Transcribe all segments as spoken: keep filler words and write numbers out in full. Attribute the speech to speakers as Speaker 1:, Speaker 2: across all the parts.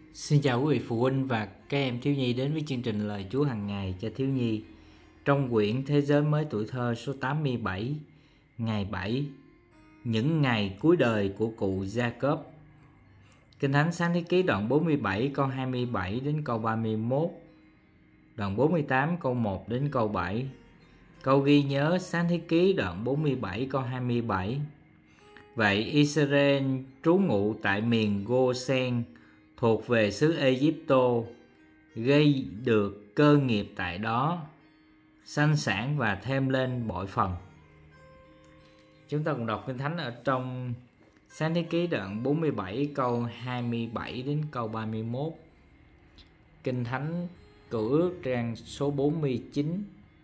Speaker 1: Xin chào quý vị phụ huynh và các em thiếu nhi đến với chương trình Lời Chúa hàng ngày cho thiếu nhi trong quyển Thế giới mới tuổi thơ số tám mươi bảy, ngày bảy, những ngày cuối đời của cụ Jacob. Kinh Thánh Sáng Thế Ký đoạn bốn mươi bảy câu hai mươi bảy đến câu ba mươi mốt, đoạn bốn mươi tám câu một đến câu bảy. Câu ghi nhớ Sáng Thế Ký đoạn bốn mươi bảy câu hai mươi bảy. Vậy Israel trú ngụ tại miền Gô-sen thuộc về xứ Ê-díp-tô, gây được cơ nghiệp tại đó, sanh sản và thêm lên bội phần. Chúng ta cùng đọc Kinh Thánh ở trong Sáng Thế Ký đoạn bốn mươi bảy câu hai mươi bảy đến câu ba mươi mốt. Kinh Thánh Cựu Ước trang số bốn mươi chín.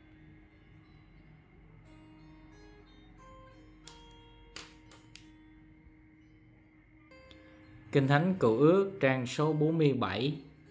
Speaker 1: Kinh Thánh Cựu Ước trang số bốn mươi bảy.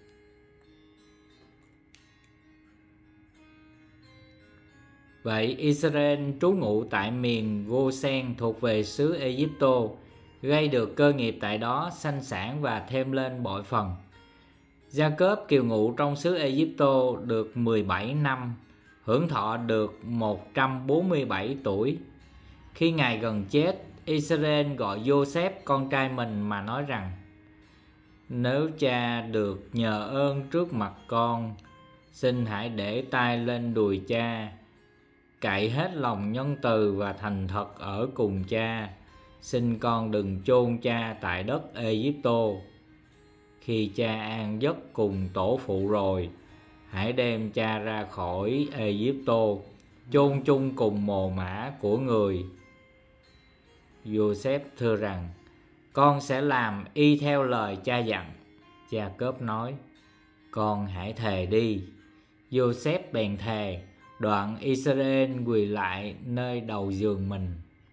Speaker 1: Vậy Israel trú ngụ tại miền Gô-sen thuộc về xứ Ê-díp-tô, gây được cơ nghiệp tại đó, sanh sản và thêm lên bội phần. Gia-cớp kiều ngụ trong xứ Ê-díp-tô được mười bảy năm, hưởng thọ được một trăm bốn mươi bảy tuổi. Khi ngài gần chết, Israel gọi Giô-xép con trai mình mà nói rằng: Nếu cha được nhờ ơn trước mặt con, xin hãy để tay lên đùi cha, cậy hết lòng nhân từ và thành thật ở cùng cha. Xin con đừng chôn cha tại đất Ê-díp-tô. Khi cha an giấc cùng tổ phụ rồi, hãy đem cha ra khỏi Ê-díp-tô, chôn chung cùng mồ mả của người. Giô-xép thưa rằng: Con sẽ làm y theo lời cha dặn. Gia-cớp nói: Con hãy thề đi. Giô-xép bèn thề. Đoạn Israel quỳ lại nơi đầu giường mình.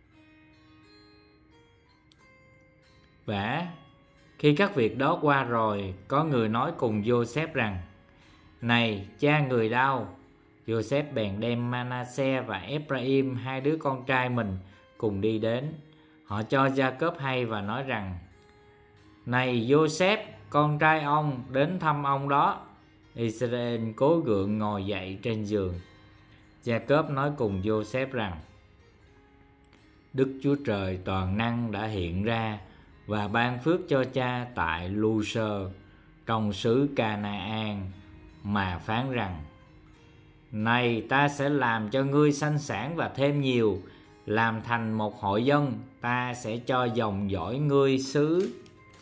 Speaker 1: Vả, khi các việc đó qua rồi, có người nói cùng Giô-xép rằng: Này cha người đâu? Giô-xép bèn đem Ma-na-se và Ê-phra-im, hai đứa con trai mình, cùng đi đến. Họ cho Gia-cớp hay và nói rằng: Này Giô-xép, con trai ông đến thăm ông đó. Israel cố gượng ngồi dậy trên giường. Gia-cớp nói cùng Giô-xép rằng: Đức Chúa Trời toàn năng đã hiện ra và ban phước cho cha tại Lu-sơ trong xứ Ca-na-an, mà phán rằng: Này, ta sẽ làm cho ngươi sanh sản và thêm nhiều, làm thành một hội dân. Ta sẽ cho dòng dõi ngươi xứ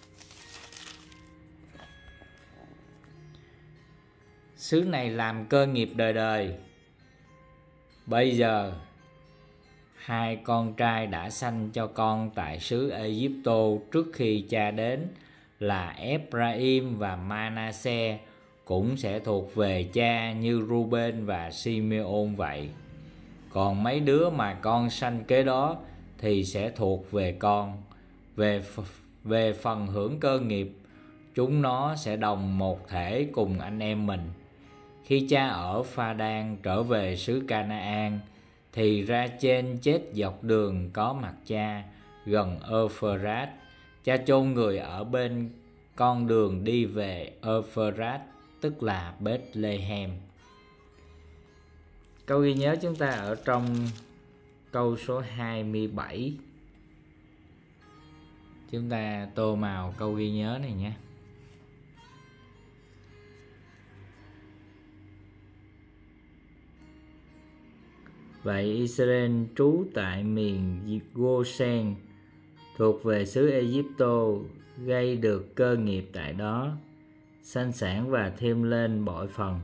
Speaker 1: xứ này làm cơ nghiệp đời đời. Bây giờ hai con trai đã sanh cho con tại xứ Ê-díp-tô trước khi cha đến là Ê-phra-im và Ma-na-se, cũng sẽ thuộc về cha như Ru-bên và Si-mê-ôn vậy. Còn mấy đứa mà con sanh kế đó thì sẽ thuộc về con. Về, về phần hưởng cơ nghiệp, chúng nó sẽ đồng một thể cùng anh em mình. Khi cha ở Pha-đan trở về xứ Ca-na-an, thì ra trên chết dọc đường có mặt cha, gần Ơ-phơ-rát. Cha chôn người ở bên con đường đi về Ơ-phơ-rát, tức là Bết-lê-hem. Câu ghi nhớ chúng ta ở trong câu số hai mươi bảy. Chúng ta tô màu câu ghi nhớ này nhé. Vậy Israel trú tại miền Gô-sen thuộc về xứ Ê-díp-tô, gây được cơ nghiệp tại đó, sanh sản và thêm lên bội phần.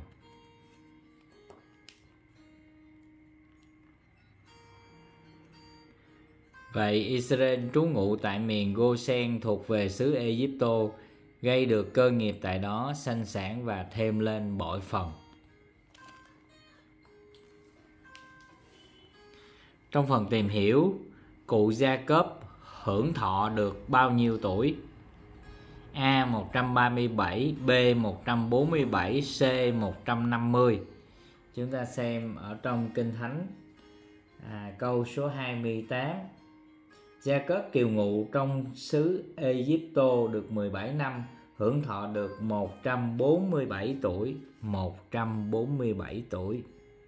Speaker 1: Vậy Israel trú ngụ tại miền Gô-sen thuộc về xứ Ê-díp-tô, gây được cơ nghiệp tại đó, sanh sản và thêm lên bội phần. Trong phần tìm hiểu, cụ Gia-cớp hưởng thọ được bao nhiêu tuổi? A. một trăm ba mươi bảy, B. một trăm bốn mươi bảy, C. một trăm năm mươi. Chúng ta xem ở trong Kinh Thánh à, câu số hai mươi tám. Gia-cớp kiều ngụ trong xứ Ê-díp-tô được mười bảy năm, hưởng thọ được một trăm bốn mươi bảy tuổi. một trăm bốn mươi bảy tuổi.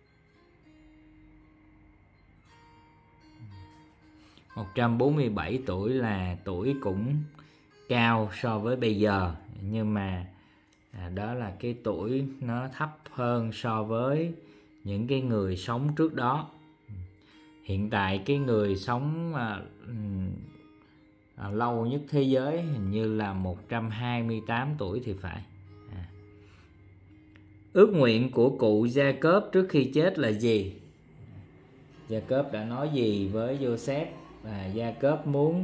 Speaker 1: một trăm bốn mươi bảy tuổi là tuổi cũng cao so với bây giờ, nhưng mà à, đó là cái tuổi nó thấp hơn so với những cái người sống trước đó. Hiện tại cái người sống à, à, lâu nhất thế giới hình như là một trăm hai mươi tám tuổi thì phải. à. Ước nguyện của cụ Jacob trước khi chết là gì? Jacob đã nói gì với Joseph? À, Jacob muốn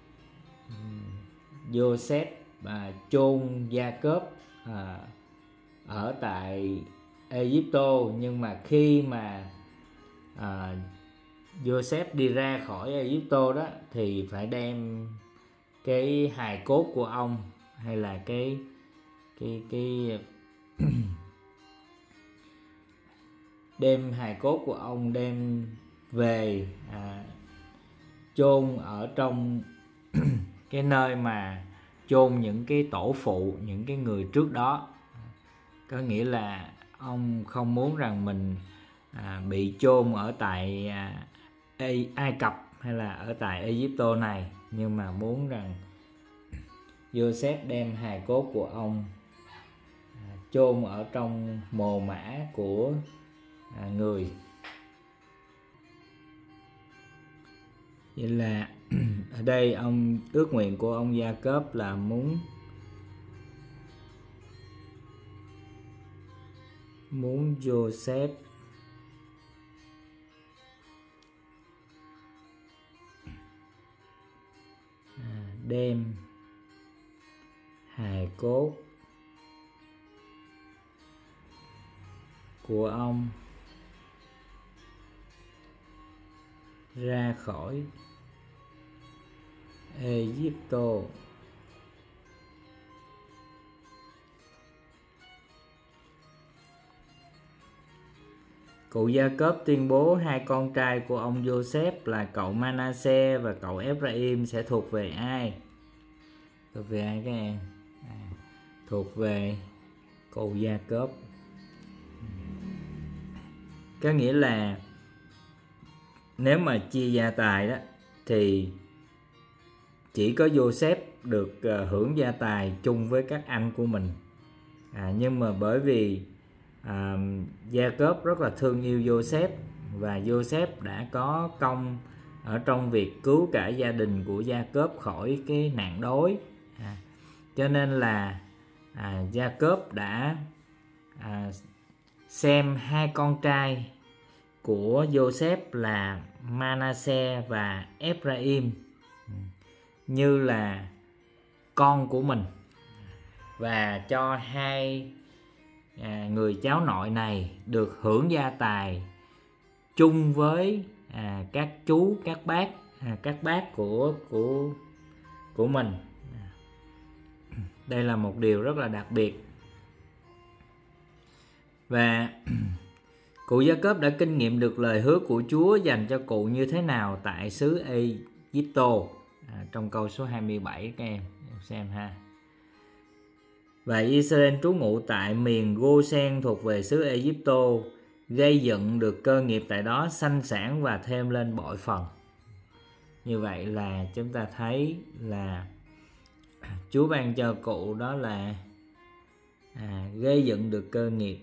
Speaker 1: Joseph à, chôn Jacob à, ở tại Egypto, nhưng mà khi mà à, Joseph đi ra khỏi Egypto đó thì phải đem cái hài cốt của ông, hay là cái cái cái đem hài cốt của ông đem về à, chôn ở trong cái nơi mà chôn những cái tổ phụ, những cái người trước đó. Có nghĩa là ông không muốn rằng mình à, bị chôn ở tại à, Ai Cập hay là ở tại Egypto này, nhưng mà muốn rằng Joseph đem hài cốt của ông à, chôn ở trong mồ mả của à, người. Vậy là ở đây ông ước nguyện của ông Jacob là muốn muốn Joseph à, đem hài cốt của ông ra khỏi Egypto. Cụ Jacob tuyên bố hai con trai của ông Joseph là cậu Manasseh và cậu Ephraim sẽ thuộc về ai? Thuộc về ai các em? À, thuộc về cụ Jacob. Có nghĩa là nếu mà chia gia tài đó thì chỉ có Joseph được uh, hưởng gia tài chung với các anh của mình. À, nhưng mà bởi vì à, Jacob rất là thương yêu Joseph, và Joseph đã có công ở trong việc cứu cả gia đình của Jacob khỏi cái nạn đói. À, cho nên là à, Jacob đã à, xem hai con trai của Joseph là Manasseh và Ephraim như là con của mình, và cho hai à, người cháu nội này được hưởng gia tài chung với à, các chú, các bác, à, các bác của của của mình. Đây là một điều rất là đặc biệt. Và cụ Jacob đã kinh nghiệm được lời hứa của Chúa dành cho cụ như thế nào tại xứ Egypto. À, trong câu số hai mươi bảy các em xem ha. Và Israel trú ngụ tại miền Goshen thuộc về xứ Egypto, gây dựng được cơ nghiệp tại đó, sanh sản và thêm lên bội phần. Như vậy là chúng ta thấy là Chúa ban cho cụ đó là à, gây dựng được cơ nghiệp.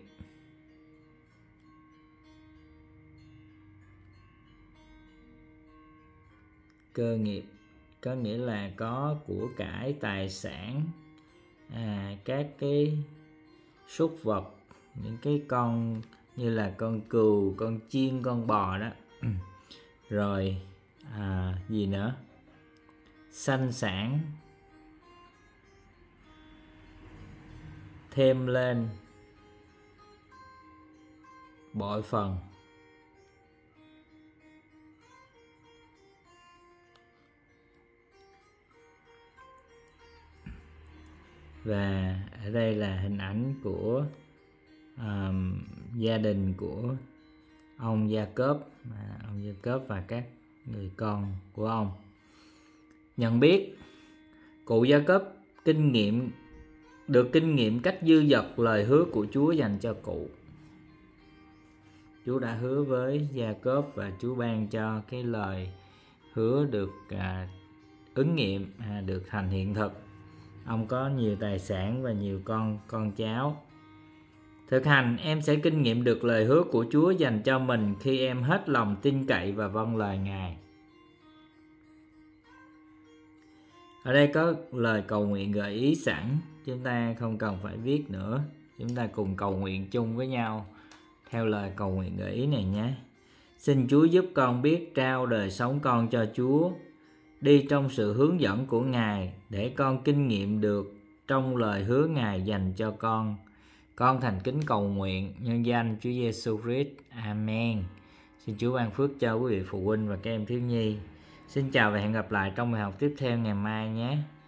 Speaker 1: Cơ nghiệp có nghĩa là có của cải, tài sản, à, các cái súc vật, những cái con như là con cừu, con chiên, con bò đó. Rồi à, gì nữa, sanh sản thêm lên bội phần. Và ở đây là hình ảnh của um, gia đình của ông Jacob, à, ông Jacob và các người con của ông. Nhận biết cụ Jacob kinh nghiệm được kinh nghiệm cách dư dật lời hứa của Chúa dành cho cụ. Chúa đã hứa với Gia-cốp và Chúa ban cho cái lời hứa được à, ứng nghiệm, à, được thành hiện thực. Ông có nhiều tài sản và nhiều con con cháu. Thực hành, em sẽ kinh nghiệm được lời hứa của Chúa dành cho mình khi em hết lòng tin cậy và vâng lời Ngài. Ở đây có lời cầu nguyện gợi ý sẵn, chúng ta không cần phải viết nữa. Chúng ta cùng cầu nguyện chung với nhau theo lời cầu nguyện gợi ý này nhé. Xin Chúa giúp con biết trao đời sống con cho Chúa, đi trong sự hướng dẫn của Ngài để con kinh nghiệm được trong lời hứa Ngài dành cho con. Con thành kính cầu nguyện nhân danh Chúa Giêsu Christ. Amen. Xin Chúa ban phước cho quý vị phụ huynh và các em thiếu nhi. Xin chào và hẹn gặp lại trong bài học tiếp theo ngày mai nhé.